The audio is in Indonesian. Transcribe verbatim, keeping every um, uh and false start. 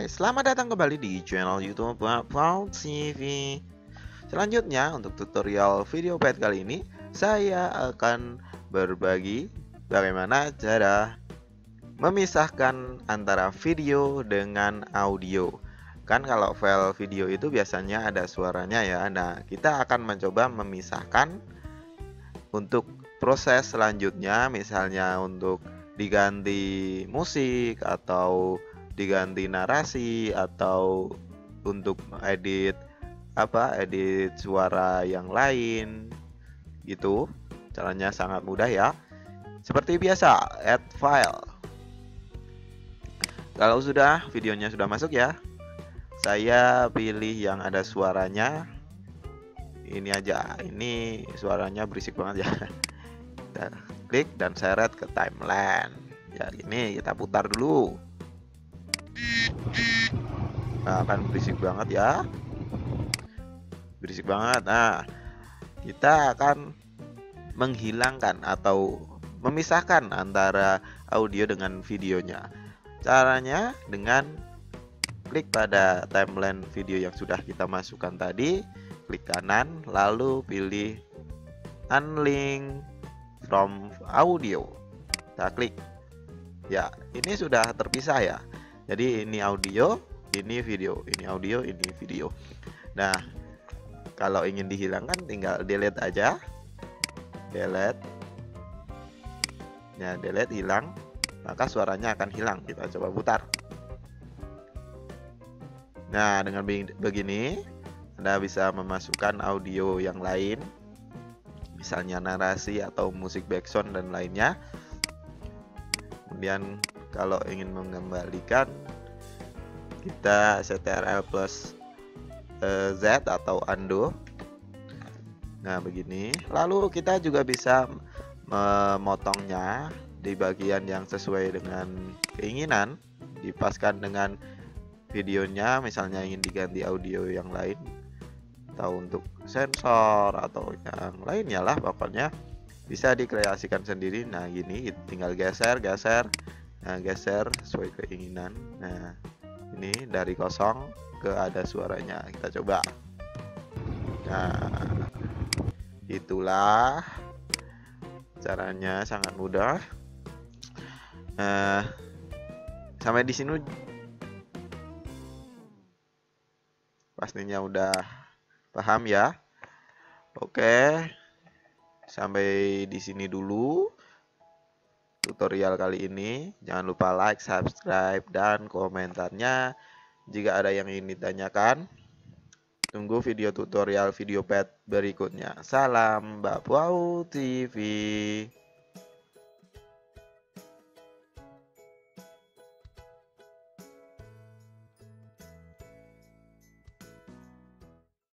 selamat datang kembali di channel YouTube Bapak T V. Selanjutnya untuk tutorial video pet kali ini, saya akan berbagi bagaimana cara memisahkan antara video dengan audio. Kan kalau file video itu biasanya ada suaranya ya. Nah, kita akan mencoba memisahkan untuk proses selanjutnya, misalnya untuk diganti musik atau diganti narasi atau untuk edit apa edit suara yang lain gitu. Caranya sangat mudah ya. Seperti biasa, add file. Kalau sudah videonya sudah masuk ya, saya pilih yang ada suaranya. Ini aja, ini suaranya berisik banget ya. Kita klik dan seret ke timeline. Ya, ini kita putar dulu. Nah, akan berisik banget ya, berisik banget. Nah, kita akan menghilangkan atau memisahkan antara audio dengan videonya. Caranya dengan klik pada timeline video yang sudah kita masukkan tadi, klik kanan, lalu pilih unlink from audio. Kita klik. Ya, ini sudah terpisah ya. Jadi ini audio, ini video, ini audio, ini video. Nah, kalau ingin dihilangkan tinggal delete aja. Delete. Ya, delete, hilang. Maka suaranya akan hilang. Kita coba putar. Nah, dengan begini Anda bisa memasukkan audio yang lain, misalnya narasi atau musik background dan lainnya. Kemudian kalau ingin mengembalikan, kita ctrl plus eh, Z atau undo. Nah, begini. Lalu kita juga bisa memotongnya di bagian yang sesuai dengan keinginan, dipaskan dengan videonya, misalnya ingin diganti audio yang lain atau untuk sensor atau yang lainnya lah, pokoknya bisa dikreasikan sendiri. Nah, gini tinggal geser geser nah geser sesuai keinginan. Nah, ini dari kosong ke ada suaranya, kita coba. Nah, itulah caranya, sangat mudah. Nah, sampai di sini pastinya udah paham ya. Oke, sampai di sini dulu tutorial kali ini. Jangan lupa like, subscribe, dan komentarnya jika ada yang ingin ditanyakan. Tunggu video tutorial video pet berikutnya. Salam Mbak Puau T V.